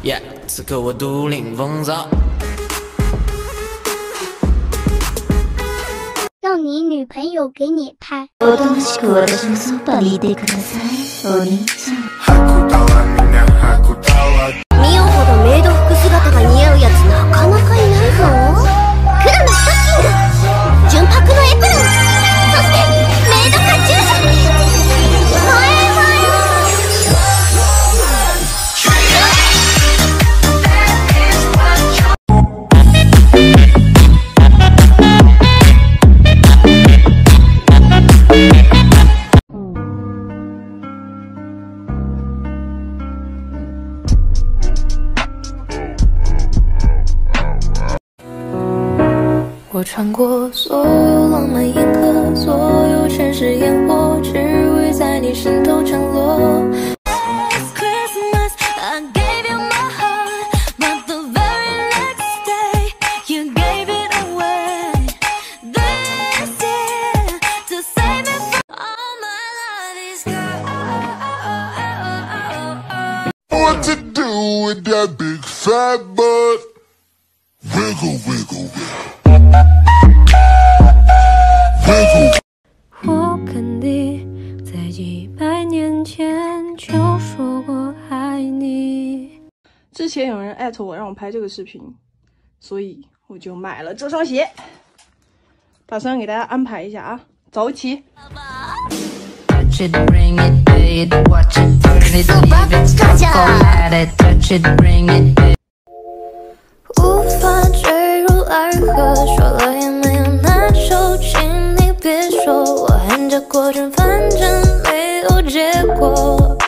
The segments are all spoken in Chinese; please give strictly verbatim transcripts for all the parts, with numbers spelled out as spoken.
Yeah， 此刻我独领风骚。 让你女朋友给你拍。 おとなしく私のそばにいてください、お兄ちゃん。 ミオほどメイド服姿が似合うやつなかなかいないぞ。黒のストッキング、純白のエプロン、そしてメイドカチューシャ。萌え萌え。 我穿过所有浪漫沿河，所有城市烟火，只为在你心头降落。Christmas, I gave you my heart, but the very next day you gave it away. This year to save me from all my love is gone. What to do with that big fat butt? Wiggle, wiggle, wiggle. 我肯定在几百年前就说过爱你。 之前有人艾特我让我拍这个视频，所以我就买了这双鞋，打算给大家安排一下啊，走起。 无法坠入爱河，说了也没有难受，请你别说我含着果汁，反正没有结果。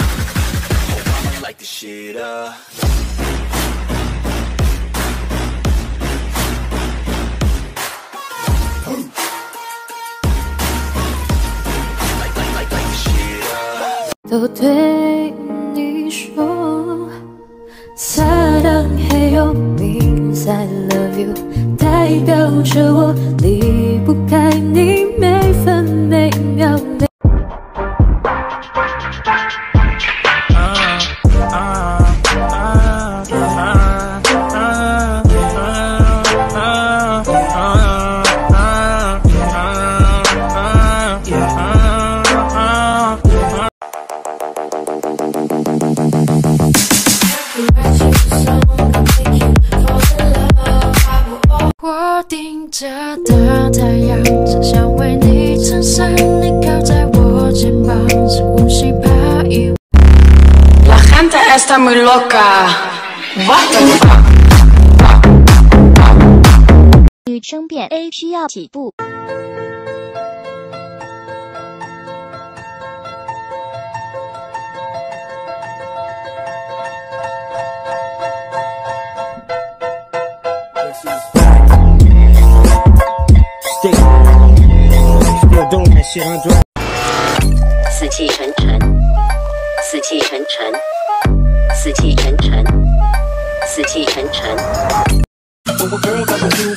都对你说사랑해요 means I love you， 代表着我离不开你每分每秒每。我盯着的太阳，只想为你撑伞。你靠在我肩膀，深呼吸，怕遗忘。La gente está muy loca. What the fuck？ 女生变 A 需要起步。 死气沉沉，死气沉沉，死气沉沉，死气沉沉。